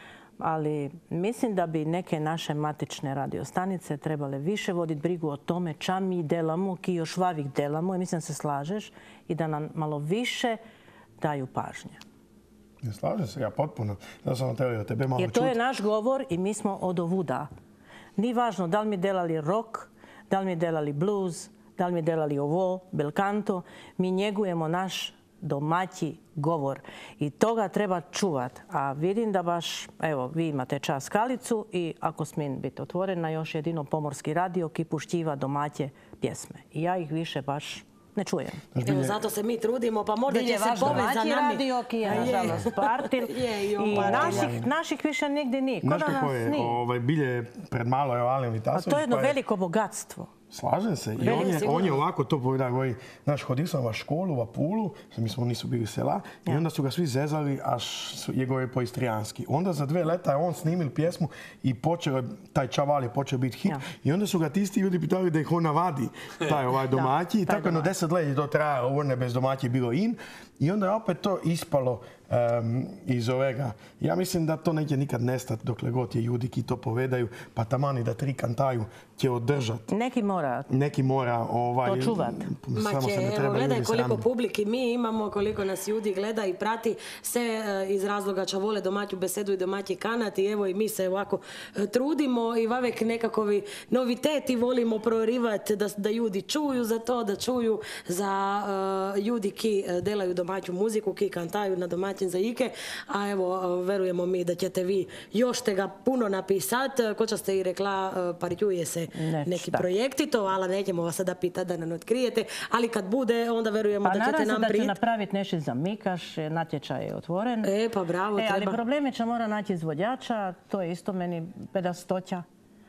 Ali mislim da bi neke naše matične radiostanice trebale više voditi brigu o tome ča mi delamo, ki još vavih delamo, i mislim se slažeš, i da nam malo više daju pažnje. Ne slažem se, ja potpuno. Da sam tebe, tebe malo jer to je naš govor i mi smo od ovuda. Nije važno da li mi delali rock, da li mi delali blues, da li mi delali ovo, bel canto. Mi njegujemo naš domaći govor i toga treba čuvat. A vidim da baš, evo, vi imate čas Skalicu i ako smijem biti otvorena, još jedino Pomorski radio ki puštiva domaće pjesme. I ja ih više baš ne čujem. Evo, zato se mi trudimo, pa možda će se povesti za nami. Radio ki je, nažalost, partil. I naših više nigdje nije. Znaš kako je, bilje pred malo je Alen Vitasović. A to je jedno veliko bogatstvo. Slažem se. I on je, on je ovako to povedao, govori, znaš, hodio sam u školu, u Pulu, mi smo nisu bili sela, i onda su ga svi zezali, až je govori po istrijanski. Onda za dve leta je on snimil pjesmu i počeo, taj čaval je počeo biti hit. I onda su ga ti isti ljudi pitali da ih on navadi, taj ovaj domaći. I tako jedno deset let je to trajalo, ovo ne bez domaći bilo in. I onda je opet to ispalo um, iz ovega. Ja mislim da to neće nikad nestati dokle god je ljudi ki to povedaju, pa tamani da tri kantaju će održati. Neki mora. Neki mora ovaj, to čuvat. Maće, evo, gledaj koliko publiki mi imamo, koliko nas ljudi gleda i prati se iz razloga čo vole domaću besedu i domaći kanat i evo i mi se ovako trudimo i vavek nekakavi noviteti volimo prorivati da, da ljudi čuju za to, da čuju za uh, ljudi ki delaju domaću muziku, ki kantaju na domaćim zajike, a evo, verujemo mi da ćete vi još te ga puno napisati. Ko čo ste i rekla, parićuje se Neć, neki tak. projekti, to, ali nećemo vas sada pitati da nam otkrijete, ali kad bude, onda verujemo pa da ćete nam da prijeti. će napraviti nešto za Mikaš, natječaj je otvoren. E, pa bravo, e, ali treba. problem je će mora naći izvođača, to je isto meni pedastoća.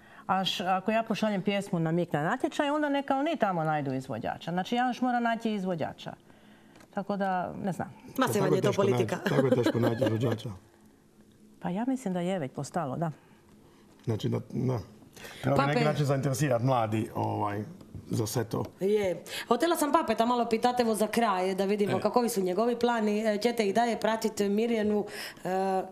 Až ako ja pošaljem pjesmu na Mik na natječaj, onda neka oni tamo najdu izvođača. Znači ja još moram naći izvođača. Tako da, ne znam. Ma se vam je to politika. Tako je teško naći izvođača. Pa ja mislim da je već postalo, da. Znači da, da. Treba bi neki način zainteresirati mladi ovaj, za sve to. Je. Hotela sam Papeta malo pitati evo za kraj, da vidimo e. kakovi su njegovi plani. Ćete ih dalje pratiti Mirjanu? Uh,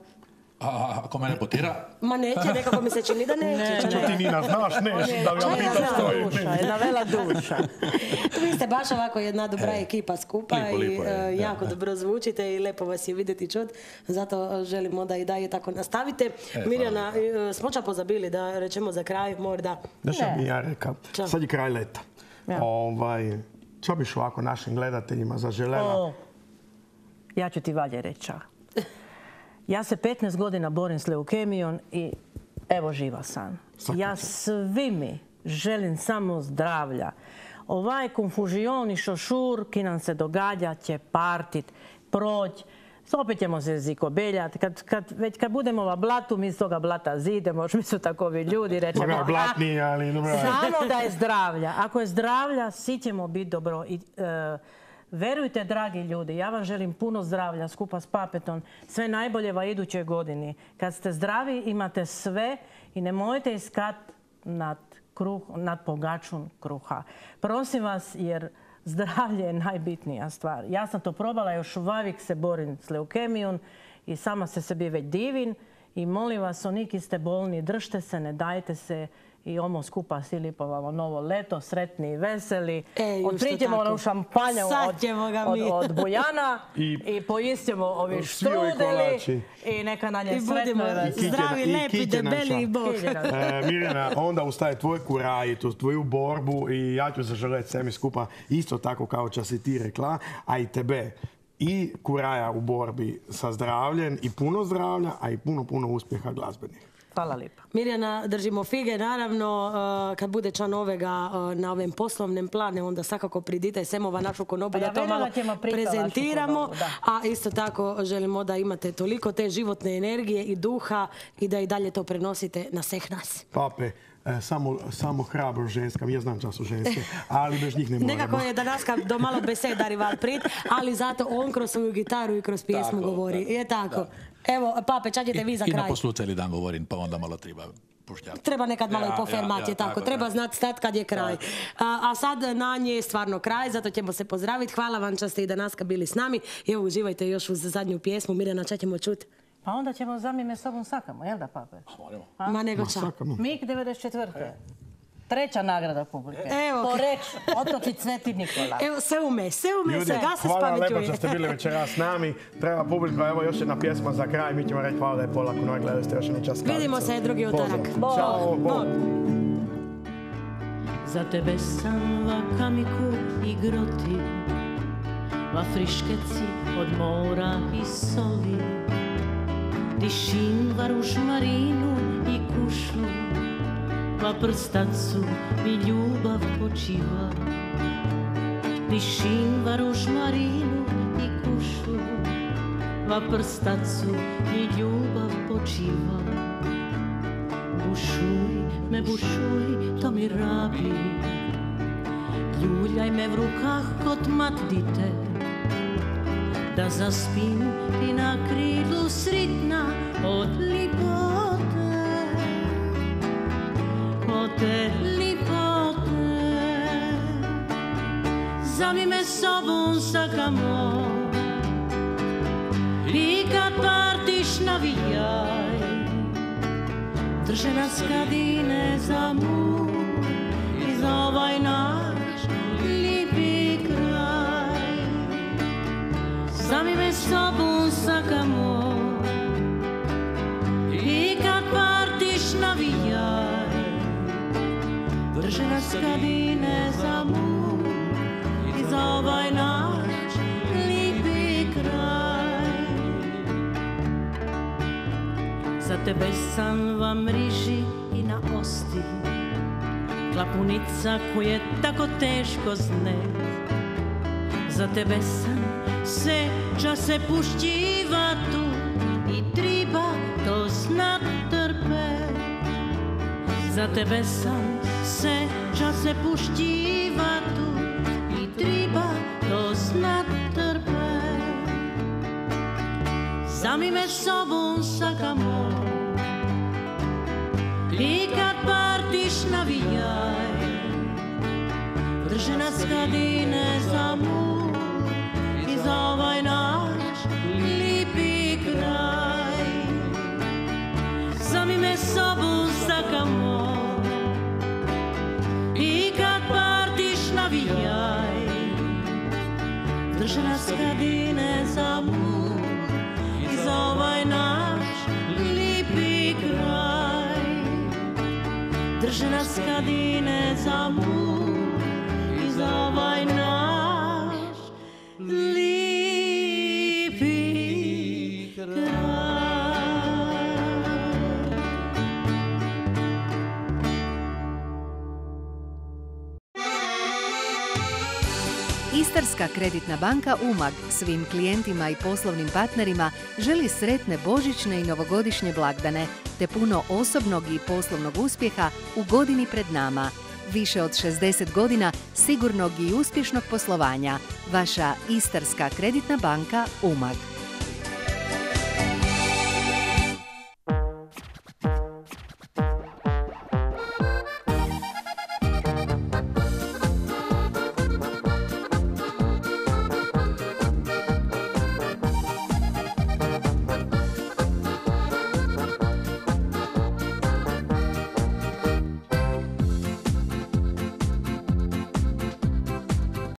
A ako mene potira? Ma neće, nekako mi se čini da neće. Ne, što ti Nina znaš, neš, da li ja pitaš to je. Jedna vela duša. Vi ste baš ovako jedna dobra e. ekipa skupa lipo, lipo i je, jako da, dobro zvučite i lepo vas je vidjeti i čut. Zato želimo da i dalje tako nastavite. E, Mirjana, smo ča pozabili da rečemo za kraj, možda? Da što bi ja rekao, sad je kraj leta. Ja. Ovaj, čo biš ovako našim gledateljima zaželela? O, ja ću ti valje reći. Ja se petnaest godina borim s leukemijom i evo živa sam. Ja svimi želim samo zdravlja. Ovaj konfužion i šošur ki nam se događa će partit, proć. Opet ćemo se zikobeljati. Kad, kad, već kad budemo ova blatu, mi s toga blata zidemo. Mi su takovi ljudi, rećemo. Blatni, ali samo da je zdravlja. Ako je zdravlja, svi ćemo biti dobro. I, uh, verujte, dragi ljudi, ja vam želim puno zdravlja skupa s Papetom. Sve najbolje va idućoj godini. Kad ste zdravi, imate sve i nemojte iskat nad, kruh, nad pogačun kruha. Prosim vas, jer zdravlje je najbitnija stvar. Ja sam to probala, još uvijek se borim s leukemijom i sama se sebi već divim I molim vas, oniki ste bolni, držte se, ne dajte se. I ono skupa Silipovalo novo leto, sretni i veseli. Otprićemo ono šampanja od, od, od Bujana i, i poistimo ovi štrudeli i neka na nje sretno. Zdravi, lepi, debeli i Bog. E, Mirjana, onda ustaje tvoj kuraj, tu tvoju borbu i ja ću zaželjeti svemi skupa isto tako kao čo si ti rekla, a i tebe. I kuraja u borbi sa zdravljem i puno zdravlja, a i puno, puno uspjeha glazbenih. Hvala lijepa. Mirjana, držimo fige. Naravno, kad bude član ovega na ovim poslovnim plane, onda svakako pridite semova našu konobu da to malo prezentiramo. A isto tako želimo da imate toliko te životne energije i duha i da i dalje to prenosite na sveh nas. Pape, samo, samo hrabro ženska, ja znam čas su ženske, ali bez njih ne moramo. Nekako je Danaska do malo besedari val prit, ali zato on kroz svoju gitaru i kroz pjesmu govori. Je tako. Evo, Pape, čak ćete vi za kraj. I na poslu cijeli dan govorim, pa onda malo treba puštjati. Treba nekad malo i po formati, tako. Treba znati stat kad je kraj. A, a sad na nje je stvarno kraj, zato ćemo se pozdraviti. Hvala vam što ste i Danaska bili s nami. I evo, uživajte još uz zadnju pjesmu. Mirjana, čak ćemo čuti. Pa onda ćemo za mime sobom sakamo, jel da, Pape? A? Ma nego čak. Mig devedeset četvrte. Treća nagrada publike. Evo. Poreć, otoči Sveti Nikola. Evo, sve ume, sve ume, Ljudi, sve ga se hvala spametuje. lepo što ste bili večeras s nami. Treba publika, evo još jedna pjesma za kraj. Mi ćemo reći hvala da je polako nagledali ste još jedan čas. Vidimo se drugi utorak. Ćao, bog. Za tebe sam va kamiku i groti, va friškeci od mora i soli, dišin va ružmarinu i kušu, va prstacu mi ljubav počiva. Dišin va ružmarinu i kušu, va prstacu mi ljubav počiva. Bušuj me, bušuj, to mi rabi, ljuljaj me v rukah kot mat dite, da zaspim i na krilu sritna od lipote, od te lipote. Zami me sobom sakamo i kad partiš navijaj, drže nas kadine za mu i za ovaj naš lipi kraj. Sami me sobom sakamo i kad partiš navijaj, drže nas kadine za mu i za ovaj naš lipi kraj. Za tebe sam vam riži i na osti, klapunica koje tako teško zne. Za tebe sam se čase pušćiva tu i triba to znat trpe. Za tebe sam se čase pušćiva tu i triba to znat trpe. Sami me sobom sakamo i kad partiš navijaj, drže nas kadine za mu i za ovaj naš lipi kraj. Sami me sobom sakamo i kad partiš navijaj, drže nas kadine za mu i za ovaj naš lipi kraj. Drže nas kadine za mu i za ovaj naš lipi kraj. Istarska kreditna banka Umag svim klijentima i poslovnim partnerima želi sretne božićne i novogodišnje blagdane te puno osobnog i poslovnog uspjeha u godini pred nama. Više od šezdeset godina sigurnog i uspješnog poslovanja. Vaša Istarska kreditna banka Umag.